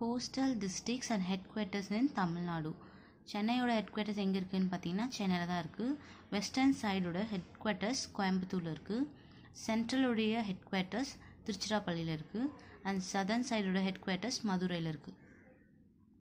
Postal districts and headquarters in Tamil Nadu. சென்னையோட headquarters எங்கே இருக்குதுன்னு பார்த்தீங்கன்னா சென்னையில் தான் இருக்குது. வெஸ்டர்ன் சைடோட ஹெட்குவார்ட்டர்ஸ் கோயம்புத்தூரில் இருக்குது. சென்ட்ரலுடைய ஹெட்குவார்ட்டர்ஸ் திருச்சிராப்பள்ளியில் இருக்குது. அண்ட் சதர்ன் சைடோட ஹெட்குவார்ட்டர்ஸ் மதுரையில் இருக்குது.